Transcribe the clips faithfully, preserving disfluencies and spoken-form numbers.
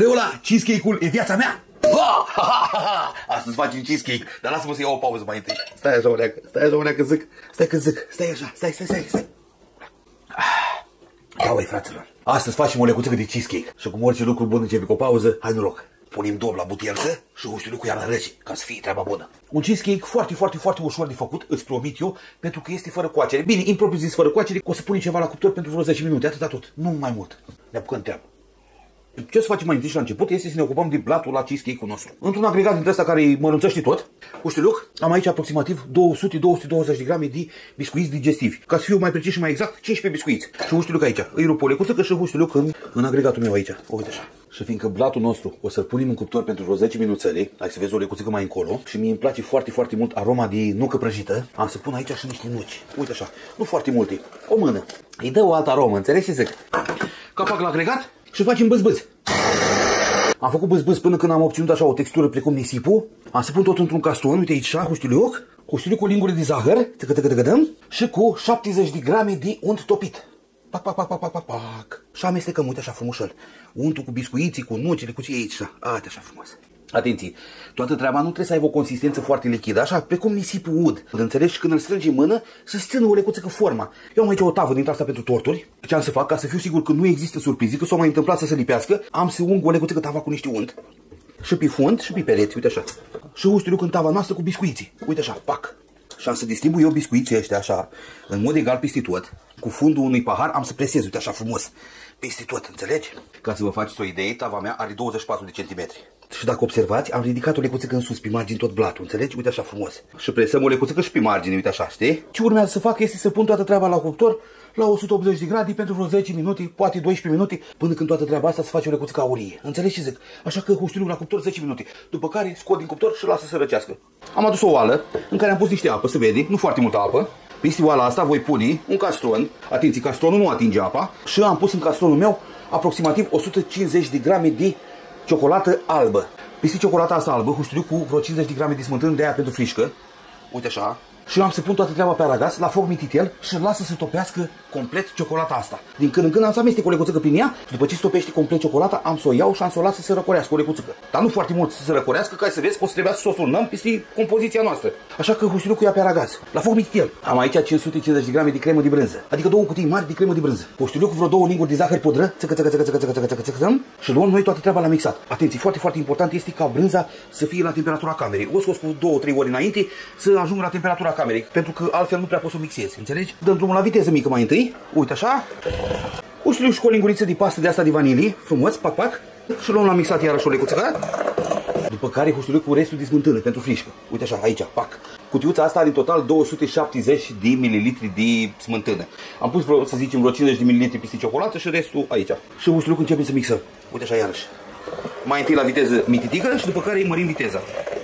Oriola, cheesecake-ul e viața mea! Ha, ha, ha, ha. Astăzi facem cheesecake, dar lasă-mă să iau o pauză mai întâi. Stai așa, oneacă, stai așa, oneacă, zic. Stai că zic, stai așa, stai, stai, stai, stai. Da, băi, fraților, astăzi facem o lecuțică de cheesecake. Și cum orice lucru bun începe cu o pauză, hai noroc. Punem două la butielță și uștiul cu ea la rece, ca să fie treaba bună. Un cheesecake foarte, foarte, foarte ușor de făcut, îți promit eu, pentru că este fără coacere. Bine, impropriu zis fără coacere, o să punem ceva la cuptor pentru vreo zece minute, atâta tot, nu mai mult. Ne apucăm treabă. Ce o să facem mai întâi și la început este să ne ocupăm de blatul la cheesecake-ul nostru. Într-un agregat dintre ăsta care îi mărunțește tot, uștiluc, am aici aproximativ două sute două sute douăzeci de grame de biscuiți digestivi. Ca să fiu mai precis și mai exact, cincisprezece biscuiți. Și uștiluc aici, îi rup o lecuță și uștiluc în, în agregatul meu aici. Uite așa. Și fiindcă blatul nostru o să-l punem în cuptor pentru vreo zece minuțele, hai să vezi o lecuțică mai încolo, și mie îmi place foarte, foarte mult aroma de nucă prăjită, am să pun aici și niște nuci. Uite așa, nu foarte multe, o mână. Îi dă o altă aromă, înțelegi ce zic? Capac la agregat și facem bâz-bâz. Am făcut bâz-bâz până când am obținut așa o textură precum nisipul. Am să pun tot într-un caston, uite aici, cu știliuc, cu știliuc cu linguri de zahăr, tăcă, tăcă, tăcă, dăm, și cu șaptezeci de grame de unt topit. Pac, pac, pac, pac, pac, pac, pac. Și amestecăm, uite așa frumușel. Untul cu biscuiții, cu nucile, cu ce e aici, așa. Uite așa frumos. Atenție, toată treaba nu trebuie să aibă o consistență foarte lichidă, așa, precum nisipul ud. Înțelegi? Când îl strângi în mână, să-ți țină o lecuță forma. Eu am aici o tavă dintre asta pentru torturi. Ce am să fac, ca să fiu sigur că nu există surprize, că s-o mai întâmplat să se lipească, am să ung o lecuță tava cu niște unt. Și pe fund, și pe pereți, uite așa. Și uștiluc în tava noastră cu biscuiții. Uite așa, pac. Și am să distribui eu biscuiții ăștia așa, în mod egal peste tot. Cu fundul unui pahar am să presez, uite așa frumos, peste tot, înțelegi? Ca să vă faceți o idee, tava mea are douăzeci și patru de centimetri. Și dacă observați, am ridicat o lecuțică în sus, pe margini tot blatul, înțelegi? Uite așa frumos. Și presăm o lecuțică și pe margine, uite așa, știi? Ce urmează să fac este să pun toată treaba la cuptor la o sută optzeci de grade pentru vreo zece minute, poate doisprezece minute, până când toată treaba asta se face o lecuțică aurie. Înțelegi ce zic? Așa că huștiluc la cuptor zece minute, după care scot din cuptor și lasă să răcească. Am adus o oală în care am pus niște apă, se vede, nu foarte multă apă. Peste oala asta voi pune un castron, atenție, castronul nu atinge apa, și am pus în castronul meu aproximativ o sută cincizeci de grame de ciocolată albă. Peste ciocolata asta albă, huștiluc cu vreo cincizeci de grame de smântână de aia pentru frișcă. Uite așa. Și am să pun toată treaba pe aragaz, la foc mititel, și lasă să topească complet ciocolata asta. Din când în când am să amestec o lecuțică prin ea și după ce stopește complet ciocolata, am să o iau și am să o las să se răcorească o lecuțică. Dar nu foarte mult să se răcorească, ca să vezi că o să trebuia să o turnăm peste compoziția noastră. Așa că huștilucul ia pe aragaz, la foc mititel. Am aici cinci sute cincizeci de grame de cremă de brânză, adică două cutii mari de cremă de brânză. Huștilucul vreo două linguri de zahăr pudră, țăcă, țăcă, țăcă, țăcă, țăcă, țăcă, țăcă, țăcă, și luăm noi toată treaba la mixat. Atenție, foarte, foarte important este ca brânza să fie la temperatura camerei. O scos cu două trei ori înainte să ajungă la temperatura camerei, pentru că altfel nu prea poți să o mixezi, înțelegi? Dăm drumul la viteză mică mai întâi, uite așa. Uștiluc și cu o linguriță de pastă de asta de vanilie, frumos, pac, pac. Și luăm la mixat iarăși o lecuță. După care huștiluc cu restul de smântână pentru frișcă. Uite așa, aici, pac. Cutiuța asta are în total două sute șaptezeci de mililitri de smântână. Am pus, vreo, să zicem, vreo cincizeci de mililitri peste ciocolată și restul aici. Și huștiluc începem să mixăm. Uite așa iarăși. Mai întâi la viteză mititică și după care îi mărim viteza.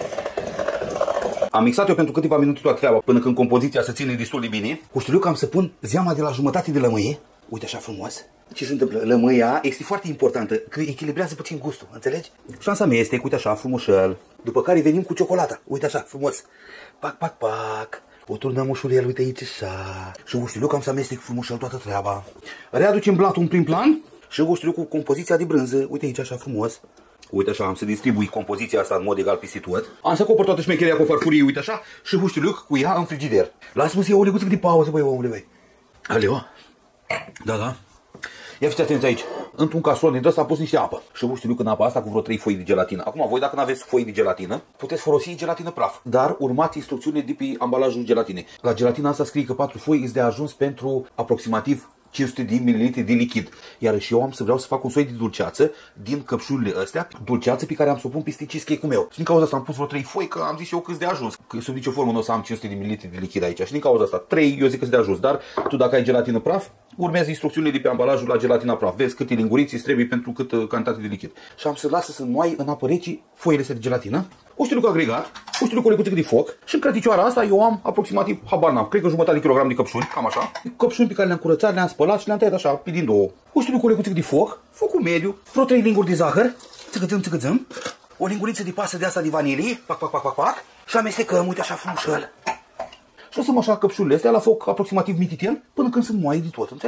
Am mixat eu pentru câteva minute toată treaba, până când compoziția se ține destul de bine. Huștiluc am să pun zeama de la jumătate de lămâie. Uite așa frumos. Ce se întâmplă? Lămâia este foarte importantă, că echilibrează puțin gustul, înțelegi? Și am să amestec, uite așa, frumușel. După care venim cu ciocolata, uite așa, frumos. Pac, pac, pac. O turnăm ușurel, uite aici așa. Și huștiluc am să amestec frumușel toată treaba. Readucem blatul în prim plan și huștiluc cu compoziția de brânză, uite aici așa, frumos. Uite așa, am să distribui compoziția asta în mod egal peste tot. Am să acopăr toată șmecheria cu farfurie, uite așa, și huștiluc cu ea în frigider. Lasă-mă să iau o leguță de pauză, băi, omule, băi. Aleo? Da, da. Ia fiți atenți aici. Într-un castron din ăsta am pus niște apă. Și huștiluc în apa asta cu vreo trei foi de gelatină. Acum, voi dacă nu aveți foi de gelatină, puteți folosi gelatină praf. Dar urmați instrucțiunile de pe ambalajul gelatinei. La gelatina asta scrie că patru foi îți de ajuns pentru aproximativ cinci sute de mililitri de lichid. Iar și eu am să vreau să fac un soi de dulceață din căpșurile astea, dulceață pe care am să o pun peste cheesecake-ul meu. Și din cauza asta am pus vreo trei foi, că am zis eu câți de ajuns. Că sub nicio formă nu o să am cinci sute de mililitri de lichid aici. Și din cauza asta trei, eu zic că de ajuns. Dar tu dacă ai gelatină praf, urmează instrucțiunile de pe ambalajul la gelatina praf. Vezi câte linguriți îți trebuie pentru câtă cantitate de lichid. Și am să lasă să înmoaie în apă rece foile astea de gelatină. Uștiluc agregat, uștiluc cu o lecuțică de foc și în crăticioara asta eu am aproximativ, habar n-am, cred că jumătate de kilogram de căpșuni, cam așa. Căpșuni pe care le-am curățat, le-am spălat și le-am tăiat așa, pe din două. Uștiluc cu o lecuțică de foc, focul mediu, vreo trei linguri de zahăr, țăcățăm, țăcățăm, o linguriță de pastă de asta de vanilie, pac, pac, pac, pac, pac, și amestecăm, uite așa frumușel. Și lăsăm așa căpșurile astea la foc aproximativ mititel până când se moaie de tot, înțelegi?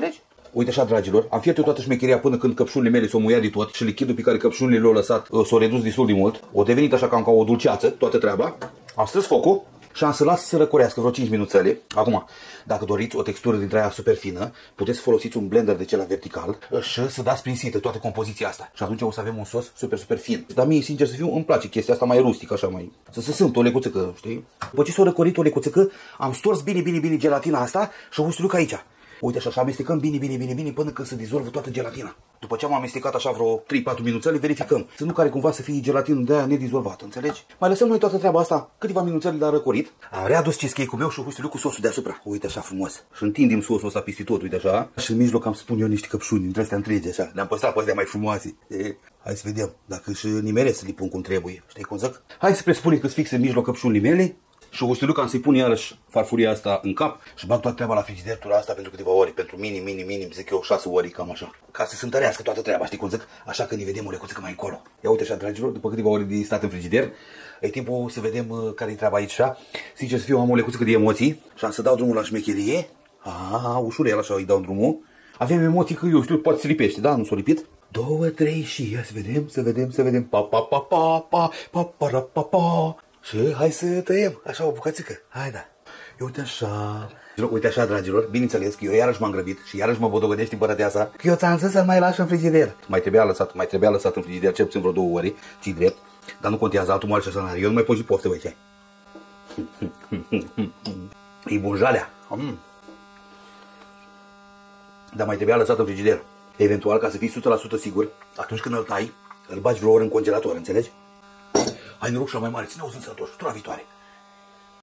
Uite așa, dragilor, am fiert eu toată șmecheria până când căpșunile mele s-au muiat de tot și lichidul pe care căpșunile le-au lăsat s-a redus destul de mult. O devenit așa cam ca o dulceață, toată treaba. Am strâns focul și am să las să răcorească vreo cinci minuțele. Acum, dacă doriți o textură dintre aia super fină, puteți să folosiți un blender de cel vertical și să dați prin sită toată compoziția asta. Și atunci o să avem un sos super, super fin. Dar mie, sincer să fiu, îmi place chestia asta mai rustică, așa mai... Să se simtă o lecuțică, știi? După ce s-a răcorit o lecuțică, am stors bine, bine, bine gelatina asta și o ustuiuc aici. Uite așa, și amestecăm bine, bine, bine, bine până când se dizolvă toată gelatina. După ce am amestecat așa vreo trei patru minuțele, verificăm. Să nu care cumva să fie gelatină de aia nedizolvată, înțelegi? Mai lăsăm noi toată treaba asta câteva minuțele de a răcorit. Am readus cheesecake-ul meu și o cu sosul deasupra. Uite așa frumos. Și întindem sosul ăsta peste tot, uite așa. Și în mijloc am să pun eu niște căpșuni dintre astea întregi, așa. Le-am păstrat pe astea mai frumoase. E, hai să vedem dacă și nimeresc să le pun cum trebuie. Știi cum zic? Hai să presupunem că-s fix în mijloc căpșunile mele. Și o știu că am să-i pun iarăși farfuria asta în cap și bag toată treaba la frigider tura asta pentru câteva ore, pentru minim, minim, minim, zic eu, șase ore, cam așa. Ca să se întărească toată treaba, știi cum zic? Așa că ne vedem o lecuțică mai încolo. Ia uite așa, dragilor, după câteva ore de stat în frigider, e timpul să vedem uh, care e treaba aici, așa. Sincer să fiu, am o lecuțică de emoții și am să dau drumul la șmecherie. Ah, ușurel așa îi dau drumul. Avem emoții că eu știu, poate se lipește, da? Nu s-o lipit? Două, trei și ia să vedem, să vedem, să vedem. Pa, pa, pa, pa, pa, pa, pa, pa, pa. Și hai să tăiem, așa o bucățică. Hai da. Eu uite așa. Uite așa, dragilor, bineînțeles că eu iarăși m-am grăbit și iarăși mă bodogănești împărăteasa că eu ți-am zis să-l mai lași în frigider. Mai trebuia lăsat, mai trebuia lăsat în frigider cel puțin vreo două ore, ci drept. Dar nu contează, altul moare și așa. Eu nu mai pot și poftă, băi, ce e bun jalea. Mm. Dar mai trebuia lăsat în frigider. Eventual, ca să fii o sută la sută sigur, atunci când îl tai, îl bagi vreo oră în congelator, înțelegi? Hai noroc și la mai mare, ține-o zi sănătoși, tura viitoare.